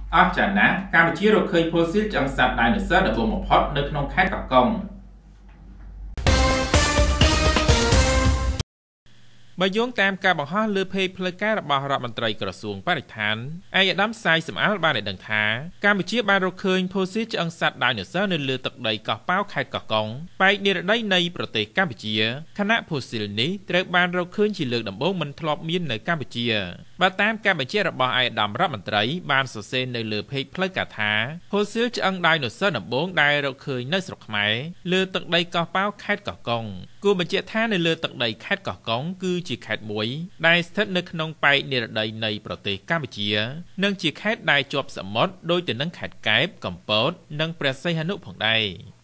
អស្ចារ្យណាស់កម្ពុជារកឃើញ fossil ឆ្អឹងសត្វ dinosaur ដំបូងបំផុតនៅក្នុងខេត្តកោះកុងបើយោងតាមការបង្ហោះលើเพจផ្លូវការរបស់រដ្ឋមន្ត្រីក្រសួងបរិស្ថានឯកឧត្តមសាយសំអាលបានដឹងថាកម្ពុជាបានរកឃើញ fossil ឆ្អឹងសត្វ dinosaur នៅលើទឹកដីកោះប៉ោខេត្តកោះកុងប៉ែកនិរដីនៃប្រទេសកម្ពុជាខណៈ fossil នេះត្រូវបានរកឃើញជាលើកដំបូងមិនធ្លាប់មាននៅកម្ពុជាបើតាមការបញ្ជាក់របស់ឯកឧត្តមរដ្ឋមន្ត្រីបានសរសេរនៅលើเพจផ្លូវការថា fossil ឆ្អឹង dinosaur ដំបូងដែលរកឃើញនៅស្រុកខ្មែរលើទឹកដីកោះប៉ោខេត្តកោះកុងគួរបញ្ជាក់ថានៅលើទឹកដីខេត្តកោះកុងគឺជាខេត្តមួយដែលស្ថិតនៅក្នុងប៉ែកនិរដីនៃប្រទេសកម្ពុជានិងជាខេត្តដែលជាប់សមុទ្រដូចទៅនឹងខេត្តកែបកំពតនិងព្រះសីហនុផងដែរ